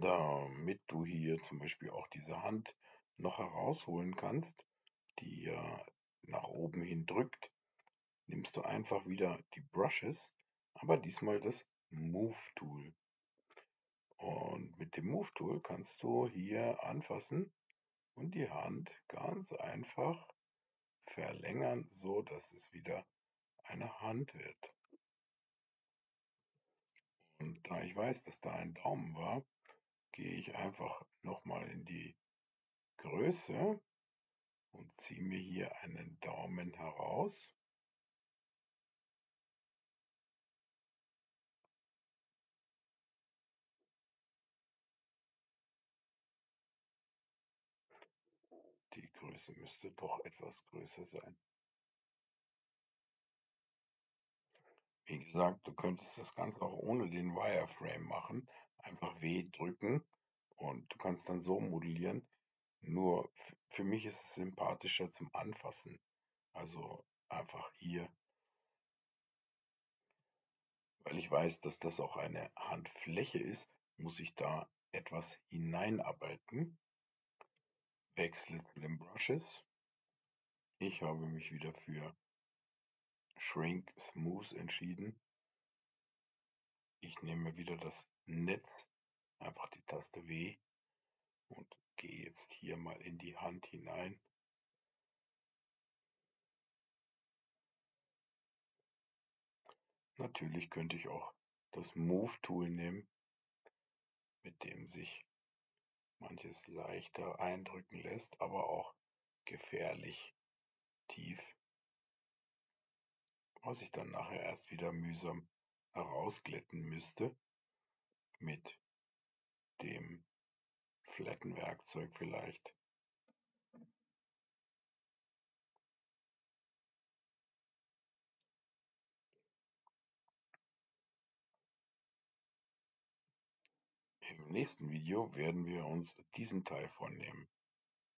Damit du hier zum Beispiel auch diese Hand noch herausholen kannst, die ja nach oben hin drückt, nimmst du einfach wieder die Brushes, aber diesmal das Move Tool. Und mit dem Move Tool kannst du hier anfassen und die Hand ganz einfach verlängern, so dass es wieder eine Hand wird. Und da ich weiß, dass da ein Daumen war, gehe ich einfach nochmal in die Größe und ziehe mir hier einen Daumen heraus. Die Größe müsste doch etwas größer sein. Wie gesagt, du könntest das Ganze auch ohne den Wireframe machen. Einfach W drücken und du kannst dann so modellieren. Nur für mich ist es sympathischer zum Anfassen. Also einfach hier, weil ich weiß, dass das auch eine Handfläche ist, muss ich da etwas hineinarbeiten. Wechsle zu den Brushes. Ich habe mich wieder für Shrink Smooth entschieden. Ich nehme wieder das Netz, einfach die Taste W und gehe jetzt hier mal in die Hand hinein. Natürlich könnte ich auch das Move Tool nehmen, mit dem sich manches leichter eindrücken lässt, aber auch gefährlich tief, was ich dann nachher erst wieder mühsam herausglätten müsste mit dem Flatten-Werkzeug vielleicht. Im nächsten Video werden wir uns diesen Teil vornehmen.